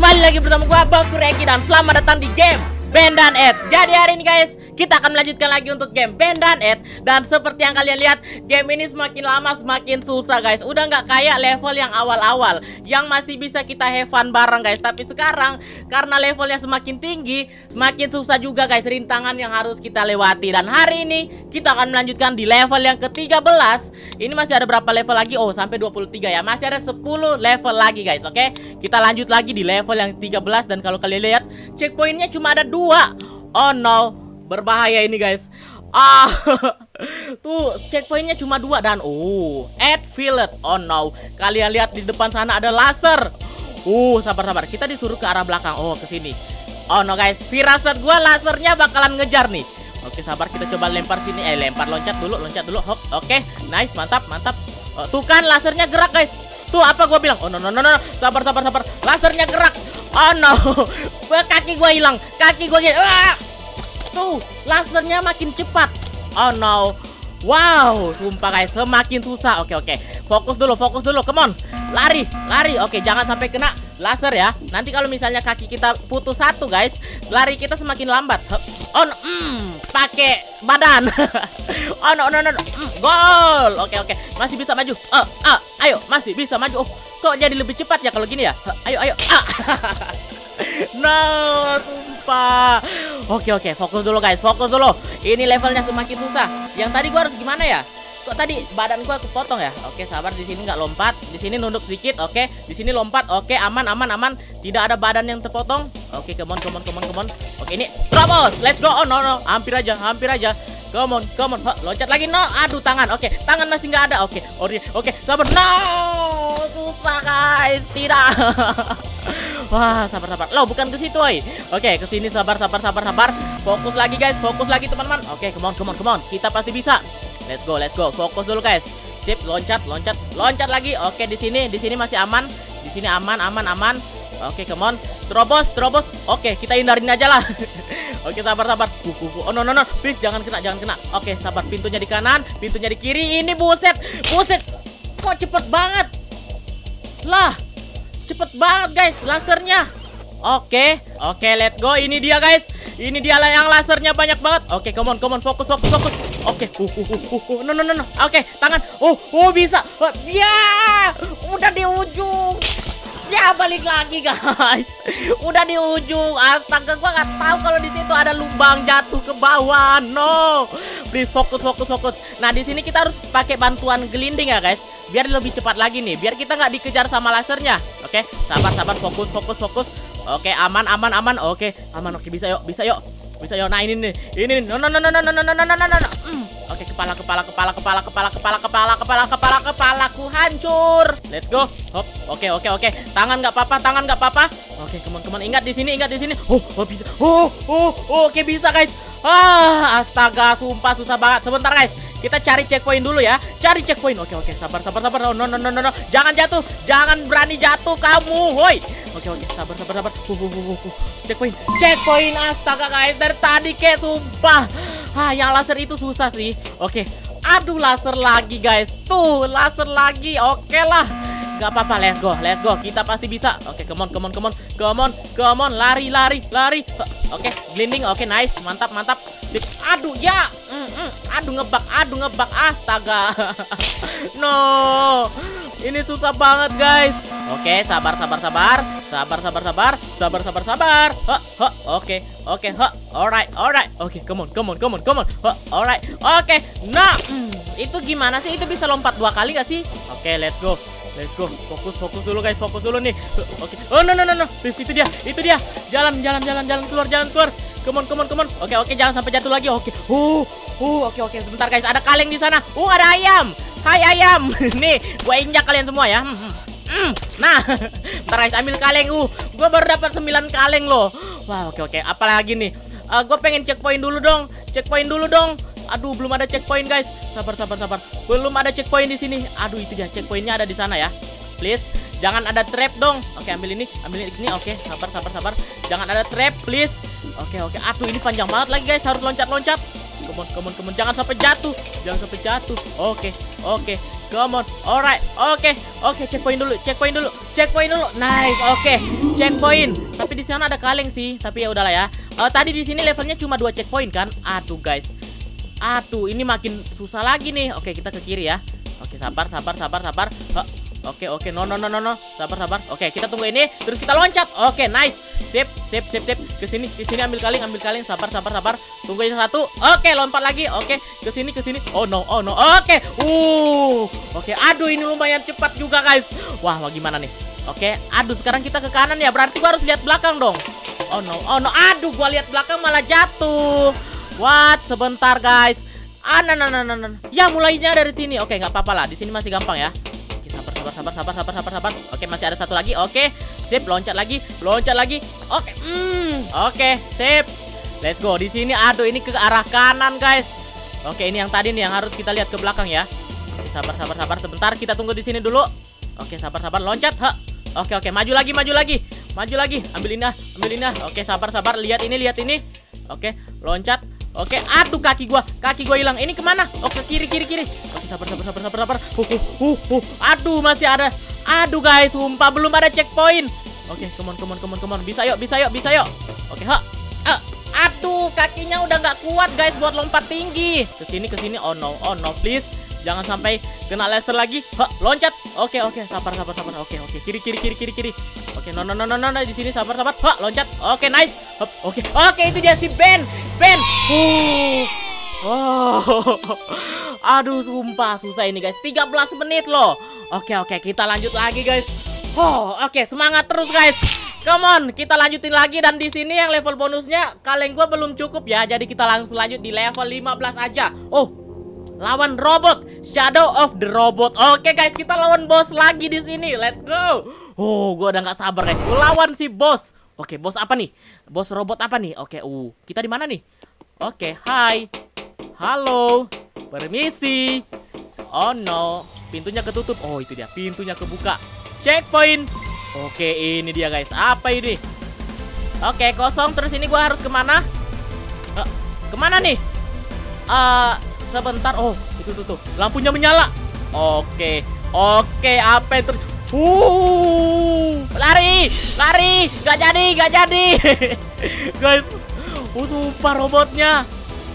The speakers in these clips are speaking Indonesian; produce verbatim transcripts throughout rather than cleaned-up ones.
kembali lagi bersama gua Bangku Regi dan selamat datang di game Ben dan Ed. Jadi hari ini guys, kita akan melanjutkan lagi untuk game Ben dan Ed. Dan seperti yang kalian lihat, game ini semakin lama semakin susah guys. Udah nggak kayak level yang awal-awal yang masih bisa kita have fun bareng guys. Tapi sekarang karena levelnya semakin tinggi, semakin susah juga guys rintangan yang harus kita lewati. Dan hari ini kita akan melanjutkan di level yang ke tiga belas. Ini masih ada berapa level lagi? Oh, sampai dua puluh tiga ya. Masih ada sepuluh level lagi guys. Oke, kita lanjut lagi di level yang tiga belas. Dan kalau kalian lihat, checkpointnya cuma ada dua. Oh no, berbahaya ini guys. Ah, tuh checkpointnya cuma dua. Dan oh, Ed Fillet. Oh no, kalian lihat di depan sana ada laser. Uh, sabar-sabar, kita disuruh ke arah belakang. Oh, ke sini. Oh no guys, firasat gua lasernya bakalan ngejar nih. Oke, sabar, kita coba lempar sini. Eh, lempar, loncat dulu, loncat dulu. Hop, oke, nice, mantap, mantap. Oh, tuh kan lasernya gerak guys. Tuh apa gua bilang? Oh no no no no, sabar sabar sabar. Lasernya gerak. Oh no, kaki gua hilang, kaki gua hilang. Ah! Tuh, lasernya makin cepat. Oh no. Wow, sumpah guys, semakin susah. Oke oke, fokus dulu, fokus dulu. Come on, lari, lari. Oke, jangan sampai kena laser ya. Nanti kalau misalnya kaki kita putus satu guys, lari kita semakin lambat. Oh no, mm, pakai badan. Oh no no no, no. Mm, gol. Oke oke, masih bisa maju. Uh, uh, ayo, masih bisa maju. Oh, kok jadi lebih cepat ya kalau gini ya? Uh, ayo ayo. Ah. No, sumpah. Oke oke, fokus dulu guys, fokus dulu. Ini levelnya semakin susah. Yang tadi gua harus gimana ya? Kok tadi badan gua kepotong ya? Oke, sabar, di sini nggak lompat, di sini nunduk sedikit. Oke, di sini lompat. Oke, aman aman aman. Tidak ada badan yang terpotong. Oke, come on come on come on come on. Oke, ini terobos. Let's go. Oh no no, hampir aja, hampir aja. Come on, come on. Huh, loncat lagi. No, aduh tangan. Oke, tangan masih nggak ada. Oke, oke, oke, sabar. No, susah guys. Tidak. Wah, sabar sabar. Loh, bukan ke situ, oi. Oke, ke sini, sabar sabar sabar sabar. Fokus lagi guys, fokus lagi teman-teman. Oke, come on, come on, come on. Kita pasti bisa. Let's go, let's go. Fokus dulu guys. Sip, loncat, loncat, loncat lagi. Oke, di sini, di sini masih aman. Di sini aman, aman, aman. Oke, come on. Terobos, terobos. Oke, kita hindarin aja lah. Oke, sabar sabar. Uh, uh, uh. Oh no no no. Please jangan kena, jangan kena. Oke, sabar. Pintunya di kanan, pintunya di kiri. Ini buset. Buset. Kok cepet banget? Lah, cepet banget guys lasernya. Oke, oke, let's go. Ini dia guys. Ini dia lah yang lasernya banyak banget. Oke, come on, come on, fokus, fokus, fokus. Oke, uh, uh, uh, uh. no, no, no, no. Oke, tangan. Oh, oh bisa. Oh, ya, udah di ujung. Ya, balik lagi guys. Udah di ujung. Astaga, gua nggak tahu kalau di situ ada lubang jatuh ke bawah. No, please fokus, fokus, fokus. Nah, di sini kita harus pakai bantuan gelinding ya guys, biar lebih cepat lagi nih, biar kita nggak dikejar sama lasernya. Oke, sabar, sabar, fokus, fokus, fokus. Oke, aman, aman, aman. Oke, aman. Oke, bisa yuk, bisa yuk, bisa yuk. Nah, ini nih, ini nih. No, no, no, no, no, no, no, no, no, no, no. Mm. Oke, kepala, kepala, kepala, kepala, kepala, kepala, kepala, kepala, kepala, kepalaku hancur. Let's go. Hop. Oke, oke, oke. Tangan nggak apa-apa, tangan nggak apa-apa. Oke, teman-teman, ingat di sini, ingat di sini. Oh, oh bisa. Oh, oh, oh, oke bisa guys. Ah, astaga, sumpah susah banget. Sebentar guys. Kita cari checkpoint dulu ya. Cari checkpoint. Oke, oke, sabar, sabar, sabar. Oh, no, no, no, no, no. Jangan jatuh. Jangan berani jatuh kamu. Woi. Oke, oke, sabar, sabar, sabar. Uh, uh, uh, uh. Checkpoint. Checkpoint. Astaga guys, dari tadi kayak sumpah. Ah, yang laser itu susah sih. Oke. Aduh, laser lagi guys. Tuh, laser lagi. Oke lah. Gak apa-apa, let's go, let's go. Kita pasti bisa. Oke, come on, come on, come on, come on, come on. Lari, lari, lari. Oke, blinding. Oke, nice, mantap, mantap. Aduh, ya. Mm -mm. Aduh, ngebak, aduh, ngebak. Astaga. No, ini susah banget guys. Oke, sabar, sabar, sabar. Sabar, sabar, sabar. Sabar, sabar, sabar. Ha, ha. Oke, oke, ha. Alright, alright. Oke, come on, come on, come on, come on. Ha, alright. Oke, nah. Mm, itu gimana sih? Itu bisa lompat dua kali gak sih? Oke, let's go. Let's go. Fokus, fokus dulu guys, fokus dulu nih. Oke. Oh no no no no. Please, itu dia, itu dia. Jalan, jalan, jalan, jalan keluar, jalan keluar. Come on, come on, come on. Oke, oke, jangan sampai jatuh lagi. Oke. Uh, uh, oke, oke. Sebentar guys, ada kaleng di sana. Uh, ada ayam. Hai ayam. Nih, gua injak kalian semua ya. Hmm, hmm. Hmm. Nah, bentar guys, ambil kaleng. Uh, gua baru dapat sembilan kaleng loh. Wah, oke, oke. Apalagi nih? Uh, gua pengen checkpoint dulu dong. Checkpoint dulu dong. Aduh, belum ada checkpoint guys. Sabar, sabar, sabar. Belum ada checkpoint di sini. Aduh, itu dia, checkpointnya ada di sana ya. Please, jangan ada trap dong. Oke, ambil ini, ambil ini. Oke, sabar, sabar, sabar. Jangan ada trap, please. Oke, oke. Aduh, ini panjang banget lagi guys. Harus loncat-loncat. Come on, come on, come on. Jangan sampai jatuh. Jangan sampai jatuh. Oke, oke. come on. Alright, oke, okay. oke, okay, checkpoint dulu, checkpoint dulu, checkpoint dulu. Nice, oke, okay. checkpoint. Tapi di sana ada kaleng sih, tapi ya udahlah ya. Uh, tadi di sini levelnya cuma dua checkpoint kan? Aduh guys, aduh ini makin susah lagi nih. Oke, okay, kita ke kiri ya. Oke, okay, sabar, sabar, sabar, sabar. Huh. Oke, oke, no, no, no, no, no, sabar, sabar. Oke, kita tunggu ini, terus kita loncat. Oke, nice, sip, sip, sip, sip. Kesini, kesini ambil kaleng, ambil kaleng. Sabar, sabar, sabar. Tunggu yang satu. Oke, lompat lagi. Oke, kesini, kesini. Oh no, oh no. Oke, uh, oke. Aduh, ini lumayan cepat juga guys. Wah, gimana nih? Oke, aduh, sekarang kita ke kanan ya. Berarti gua harus lihat belakang dong. Oh no, oh no. Aduh, gua lihat belakang malah jatuh. What? Sebentar guys. Ah, nah, nah, nah, nah, nah. Ya, mulainya dari sini. Oke, nggak apa-apa lah. Di sini masih gampang ya. Sabar, sabar, sabar, sabar, sabar, sabar. Oke, masih ada satu lagi. Oke, sip, loncat lagi, loncat lagi. Oke, hmm, oke, sip. Let's go. Di sini, aduh, ini ke arah kanan, guys. Oke, ini yang tadi nih yang harus kita lihat ke belakang ya. Oke, sabar, sabar, sabar. Sebentar, kita tunggu di sini dulu. Oke, sabar, sabar, loncat. Ha. Oke, oke, maju lagi, maju lagi, maju lagi. Ambil ini, ambil ini. Oke, sabar, sabar. Lihat ini, lihat ini. Oke, loncat. Oke, aduh kaki gua, kaki gua hilang. Ini kemana? Oke, kiri, kiri, kiri. Oke, sabar, sabar, sabar, sabar, sabar. Uh, uh, uh, uh. Aduh, masih ada. Aduh guys, sumpah belum ada checkpoint. Oke, come on, come on, come on, come on. Bisa yuk, bisa yuk, bisa yuk. Oke, ha. Uh. Aduh, kakinya udah nggak kuat guys buat lompat tinggi. Kesini, kesini. Oh no, oh no, please. Jangan sampai kena laser lagi. Ha, loncat. Oke, oke, sabar, sabar, sabar. Oke, oke, kiri, kiri, kiri, kiri, kiri. Oke, no, no, no, no, no, no. Di sini sabar, sabar. Ha, loncat. Oke, nice. Hup, oke, oke, itu dia si Ben. Ben. Uh. Oh. Aduh, sumpah susah ini guys. tiga belas menit loh. Oke, oke, kita lanjut lagi guys. Oh, oke, semangat terus guys. Come on, kita lanjutin lagi. Dan di sini yang level bonusnya kaleng gua belum cukup ya. Jadi kita langsung lanjut di level lima belas aja. Oh, lawan robot, Shadow of the Robot. Oke guys, kita lawan bos lagi di sini. Let's go. Oh, gua udah nggak sabar guys. Gua lawan si bos. Oke, bos apa nih? Bos robot apa nih? Oke, uh, kita di mana nih? Oke, hai. Halo. Permisi. Oh no, pintunya ketutup. Oh, itu dia, pintunya kebuka. Checkpoint. Oke, ini dia guys. Apa ini? Oke, kosong. Terus ini gua harus kemana? Uh, kemana nih? Uh, sebentar. Oh, itu tuh tuh. Lampunya menyala. Oke. Oke, apa yang ter... Uh, lari, lari, gak jadi, gak jadi. Guys, uh, sumpah robotnya.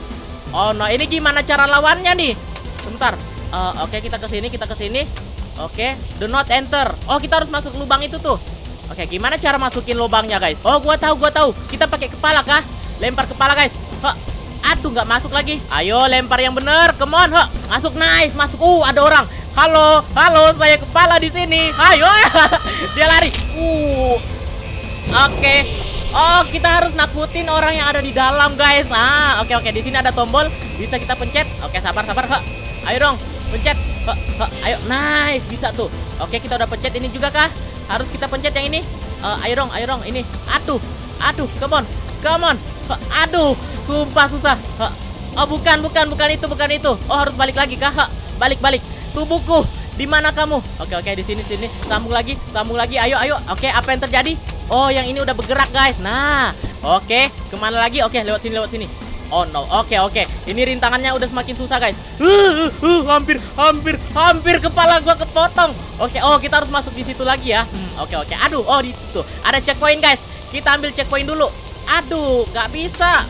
Oh no, ini gimana cara lawannya nih? Sebentar. Uh, Oke, kita ke sini, kita ke sini. Oke, do not enter. Oh, kita harus masuk lubang itu tuh. Oke, gimana cara masukin lubangnya guys? Oh, gua tahu, gua tahu. Kita pakai kepala kah? Lempar kepala guys. Huh. Aduh, nggak masuk lagi. Ayo, lempar yang bener. Come on, huh. Masuk, nice, masuk. Uh, ada orang. Halo, halo, saya kepala di sini. Ayo, dia lari. Uh, oke. Okay. Oh, kita harus nakutin orang yang ada di dalam, guys. Ah, oke, okay, oke. Okay. Di sini ada tombol, bisa kita pencet. Oke, okay, sabar, sabar. Huh. Ayo dong, pencet. Huh, huh. Ayo, nice, bisa tuh. Oke, okay, kita udah pencet ini juga kah? Harus kita pencet yang ini. Uh, ayo dong, ayo dong. Ini. Aduh, aduh, come on, come on. Huh. Aduh, sumpah susah. Huh. Oh, bukan, bukan, bukan itu, bukan itu. Oh, harus balik lagi kah? Huh. Balik, balik. Tubuhku, di mana kamu? Oke, oke, di sini, sini. Sambung lagi, sambung lagi. Ayo, ayo. Oke, apa yang terjadi? Oh, yang ini udah bergerak, guys. Nah, oke, kemana lagi? Oke, lewat sini, lewat sini. Oh no, oke, oke. Ini rintangannya udah semakin susah, guys. Uh, uh, uh, hampir, hampir, hampir kepala gua kepotong. Oke, oh kita harus masuk di situ lagi ya. Hmm, oke, oke. Aduh, oh di situ ada checkpoint, guys. Kita ambil checkpoint dulu. Aduh, nggak bisa.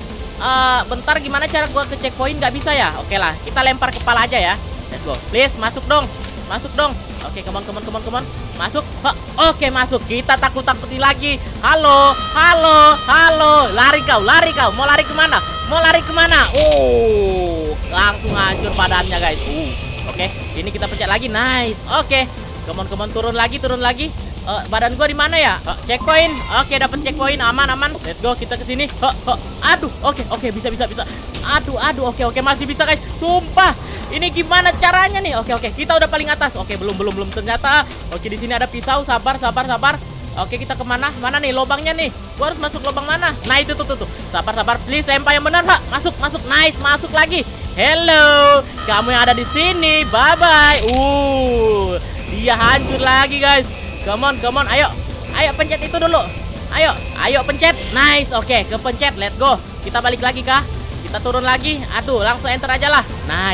Uh, bentar, gimana cara gua ke checkpoint? Nggak bisa ya? Oke lah, kita lempar kepala aja ya. Let's go, please, masuk dong, masuk dong. Oke, come on, come on, come on, come on. Masuk. Oke, masuk. Kita takut-takuti lagi. Halo, halo, halo. Lari kau, lari kau. Mau lari kemana? Mau lari kemana? Oh, langsung hancur badannya, guys. Uh, oke, ini kita pencet lagi. Nice. Oke, come on, come on, turun lagi, turun lagi. Uh, badan gua di mana ya? Uh, checkpoint. Oke, dapat checkpoint. Aman, aman. Let's go, kita ke sini. Uh, uh. Aduh, oke, oke, bisa, bisa, bisa. Aduh, aduh, oke, oke, masih bisa, guys. Sumpah. Ini gimana caranya nih? Oke, oke, kita udah paling atas. Oke, belum, belum, belum ternyata. Oke, di sini ada pisau. Sabar, sabar, sabar. Oke, kita kemana? Mana nih lubangnya nih? Gua harus masuk lubang mana? Nah, itu tuh, tuh, tuh. Sabar, sabar. Please, lempar yang benar, Pak. Masuk, masuk. Nice, masuk lagi. Hello, kamu yang ada di sini. Bye, bye. Uh, dia hancur lagi, guys. Come on, come on. Ayo, ayo pencet itu dulu. Ayo, ayo pencet. Nice, oke, kepencet. Let's go. Kita balik lagi kah? Kita turun lagi. Aduh, langsung enter aja lah. Nice.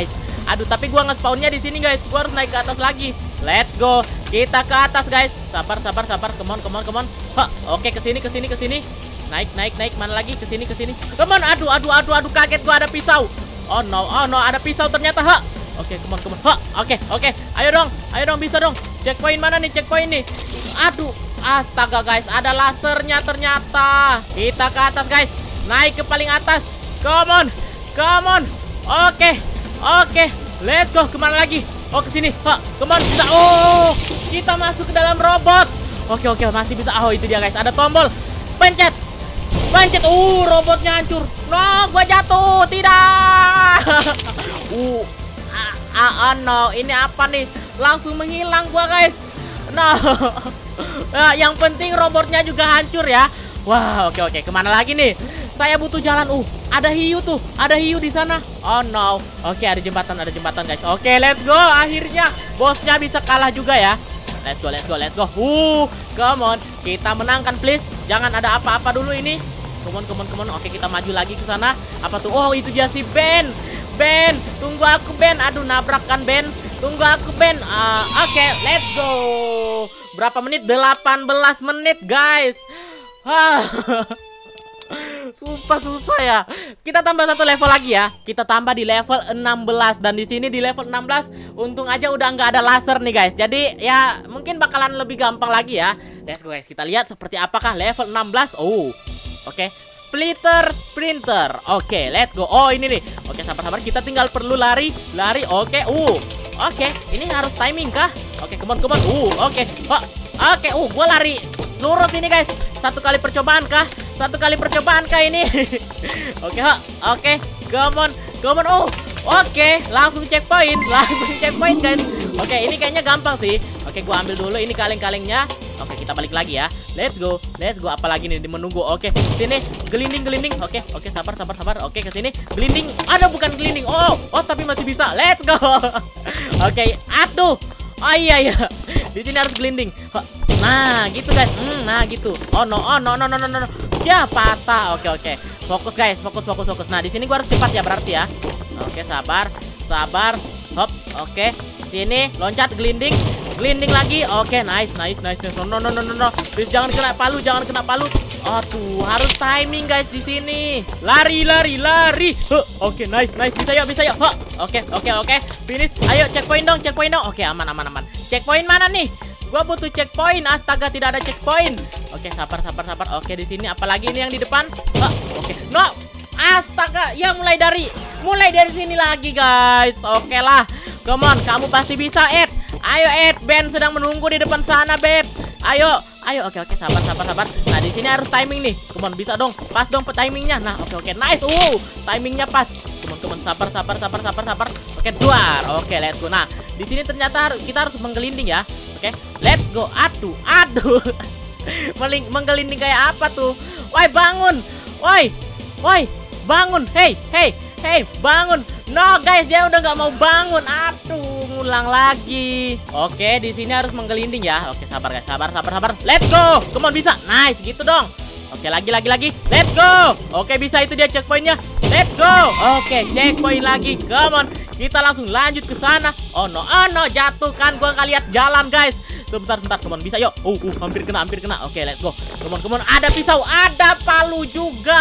Aduh, tapi gua nge-spawnnya di sini, guys. Gua harus naik ke atas lagi. Let's go. Kita ke atas, guys. Sabar, sabar, sabar. Come on, come on, come on. Ha, oke, ke sini, ke sini, ke sini. Naik, naik, naik. Mana lagi? Ke sini, ke sini. Come on. Aduh, aduh, aduh, aduh. Kaget gua ada pisau. Oh no, oh no, ada pisau ternyata. Ha. Oke, come on, come on. Ha, oke, oke. Ayo dong. Ayo dong, bisa dong. Checkpoint mana nih? Checkpoint nih. Aduh, astaga, guys. Ada lasernya ternyata. Kita ke atas, guys. Naik ke paling atas. Come on. Come on. Oke. Oke. Let's go. Kemana lagi? Oh, ke sini. Ha, come on. Bisa. Oh, kita masuk ke dalam robot. Oke, oke. Masih bisa. Oh, itu dia, guys. Ada tombol. Pencet. Pencet. Uh, robotnya hancur. No, gua jatuh. Tidak. uh. Ah, ah, oh, no. Ini apa nih? Langsung menghilang gua, guys. No. Nah, yang penting robotnya juga hancur ya. Wah, oke, oke. Kemana lagi nih? Saya butuh jalan. Uh, ada hiu tuh. Ada hiu di sana. Oh no. Oke, ada jembatan, ada jembatan, guys. Oke, let's go. Akhirnya bosnya bisa kalah juga ya. Let's go, let's go, let's go. Uh, come on. Kita menangkan, please. Jangan ada apa-apa dulu ini. Come on, come on, come on. Oke, kita maju lagi ke sana. Apa tuh? Oh, itu dia si Ben. Ben, tunggu aku, Ben. Aduh, nabrak kan, Ben. Tunggu aku, Ben. Uh, Oke, let's go. Berapa menit? delapan belas menit, guys. Sumpah susah ya. Kita tambah satu level lagi ya. Kita tambah di level enam belas. Dan di sini di level enam belas untung aja udah nggak ada laser nih, guys. Jadi ya mungkin bakalan lebih gampang lagi ya. Let's go, guys. Kita lihat seperti apakah level enam belas. Oh, oke. Okay. Splitter Sprinter. Oke, okay, let's go. Oh, ini nih. Oke, okay, sabar-sabar. Kita tinggal perlu lari. Lari. Oke. Okay. Uh. Oke, okay. Ini harus timing kah? Oke, okay, come on, come on. Uh, oke. Okay. Oh. Oke, okay. Uh, gua lari lurus ini, guys. Satu kali percobaan kah? Satu kali percobaan kah ini? Oke, ha. Oke. Come on. Come on. Oh. Oke, langsung checkpoint. Langsung checkpoint, guys. Oke, ini kayaknya gampang sih. Oke, gua ambil dulu ini kaleng-kalengnya. Oke, kita balik lagi ya. Let's go. Let's go. Apalagi nih di menunggu. Oke, sini gelinding-gelinding. Oke, oke, sabar, sabar, sabar. Oke, ke sini. Gelinding. Ada bukan gelinding. Oh, oh tapi masih bisa. Let's go. Oke, aduh. Oh iya ya. Di sini harus gelinding. Nah, gitu, guys. Hmm, nah gitu. Oh no, oh no, no, no, no, no. Ya, patah. Oke, oke. Fokus, guys. Fokus, fokus, fokus. Nah, di sini gua harus cepat ya berarti ya. Oke, sabar. Sabar. Hop. Oke. Sini, loncat, gelinding. Gelinding lagi. Oke, nice, nice, nice. No, no, no, no, no, no. Please jangan kena palu, jangan kena palu. Oh, tuh, harus timing, guys, di sini. Lari, lari, lari. Huh. Oke, nice, nice. Bisa yuk, bisa yuk. Huh. Oke, oke, oke. Finish. Ayo, checkpoint dong, checkpoint dong. Oke, aman, aman, aman. Checkpoint mana nih? Gua butuh checkpoint. Astaga, tidak ada checkpoint. Oke, sabar, sabar, sabar. Oke, di sini apalagi ini yang di depan? Huh. Oke. No. Astaga, ya mulai dari mulai dari sini lagi, guys. Oke lah. Come on, kamu pasti bisa, Ed. Ayo, Ed. Ben sedang menunggu di depan sana, Beb. Ayo, ayo. Oke, oke, sabar, sabar, sabar. Nah, di sini harus timing nih. Come on, bisa dong. Pas dong timingnya. Nah, oke, oke, nice. Uh, timingnya pas. Come on, come on, sabar, sabar, sabar, sabar, sabar. Oke, duar. Oke, let's go. Nah, di sini ternyata kita harus menggelinding ya. Oke, let's go. Aduh, aduh. Meling menggelinding kayak apa tuh? Woi, bangun. Woi, woi, bangun. Hey, hey, hey, bangun. No, guys, dia udah nggak mau bangun. Aduh, ngulang lagi. Oke, di sini harus menggelinding ya. Oke, sabar, guys, sabar, sabar, sabar. Let's go. Come on, bisa. Nice, gitu dong. Oke, lagi, lagi, lagi. Let's go. Oke, bisa, itu dia checkpointnya. Let's go. Oke, checkpoint lagi. Come on. Kita langsung lanjut ke sana. Oh no, oh no, jatuh kan. Gua nggak lihat jalan, guys. Sebentar, sebentar, come on, bisa yuk. Uh, uh, hampir kena, hampir kena. Oke, let's go. Come on, come on. Ada pisau, ada palu juga.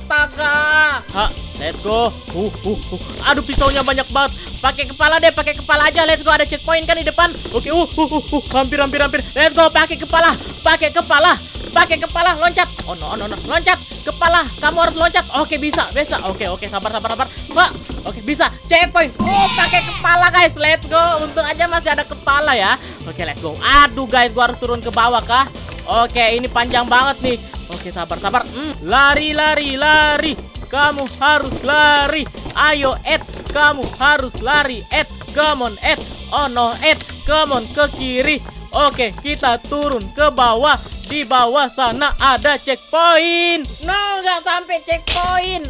Astaga. Ha, let's go. Uh, uh, uh. Aduh, pisaunya banyak banget. Pakai kepala deh, pakai kepala aja. Let's go. Ada checkpoint kan di depan. Oke, uh, uh, uh, uh. Hampir, hampir, hampir. Let's go. Pakai kepala, pakai kepala, pakai kepala. Loncat. Oh no, no, no. Loncat. Kepala. Kamu harus loncat. Oke, bisa, bisa. Oke, oke, sabar, sabar, sabar. Ha. Oke, bisa. Checkpoint. Oh, pakai kepala, guys. Let's go. Untung aja masih ada kepala ya. Oke, let's go. Aduh, guys, gua harus turun ke bawah kah? Oke, ini panjang banget nih. Oke, sabar, sabar. Hmm. Lari, lari, lari. Kamu harus lari. Ayo, Ed. Kamu harus lari, Ed. Come on, Ed. Oh no, Ed. Come on, ke kiri. Oke, kita turun ke bawah. Di bawah sana ada checkpoint. No, nggak sampai checkpoint.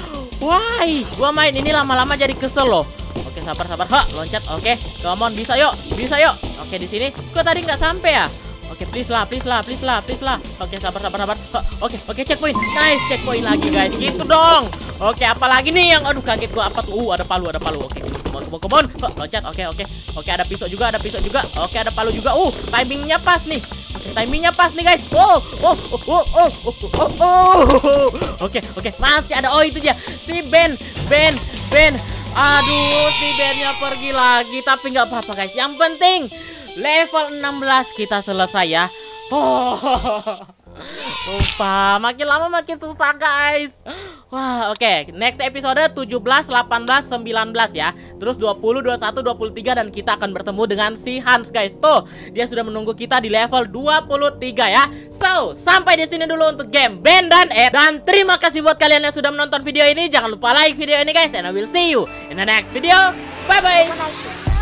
Why? Gua main ini lama-lama jadi kesel loh. Oke, sabar, sabar. Ha, loncat. Oke, come on, bisa yuk, bisa yuk. Oke, di sini. Kok tadi nggak sampai ya? Oke, please lah, please lah, please lah, please lah. Oke, sabar, sabar, sabar. Ha, oke, oke, checkpoint. Nice, checkpoint lagi, guys. Gitu dong. Oke, apalagi nih yang, aduh, kaget gua apa tuh? Uh, ada palu, ada palu. Oke. come on, come on, come on. Oh, loncat, oke, oke. Oke, ada pisau juga, ada pisau juga. Oke, ada palu juga. Uh, timingnya pas nih. Oke, timingnya pas nih, guys. Oh, oh, oh, oh, oh, oh, oh. Oke, oke. Masih ada. Oh, itu dia. Si Ben, Ben, Ben. Aduh, si Bennya pergi lagi. Tapi nggak apa-apa, guys. Yang penting level enam belas kita selesai ya. Oh. Lupa, makin lama makin susah, guys. Wah, oke. Okay. Next episode tujuh belas, delapan belas, sembilan belas ya. Terus dua puluh, dua puluh satu, dua puluh tiga dan kita akan bertemu dengan si Hans, guys. Tuh, dia sudah menunggu kita di level dua puluh tiga ya. So, sampai di sini dulu untuk game Ben dan Ed. Dan terima kasih buat kalian yang sudah menonton video ini. Jangan lupa like video ini, guys. And I will see you in the next video. Bye bye.